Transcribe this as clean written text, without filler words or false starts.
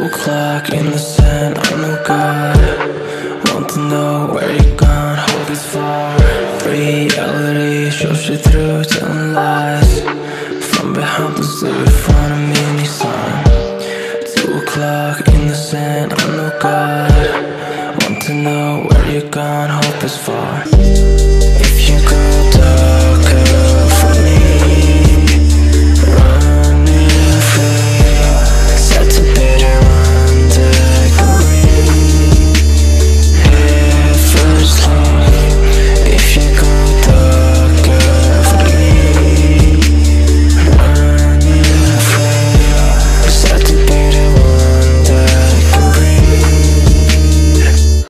o'clock in the sand, I know God. Want to know where you're gone, hope it's far. Reality shows you through, telling lies. From behind the zoo, in front of me, Nissan. 2 o'clock in the sand, I know God. Want to know where you're gone, hope it's far.